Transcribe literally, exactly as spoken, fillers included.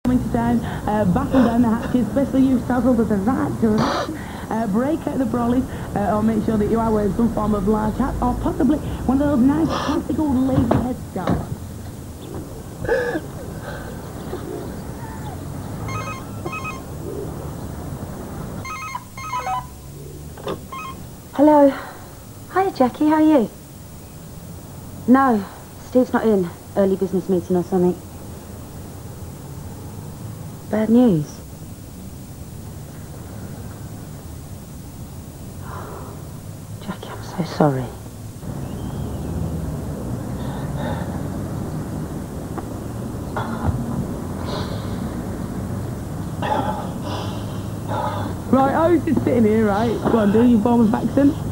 into town, uh, battle down the hatches, especially you several that are that good. Uh, break out the brollies, uh, or make sure that you are wearing some form of large hat, or possibly one of those nice classic old lady headscarves. Hello. Hiya, Jackie, how are you? No, Steve's not in. Early business meeting or something. Bad news. Jackie, I'm so sorry. Right, I was just sitting here, right? Go on, do your Bournemouth accent.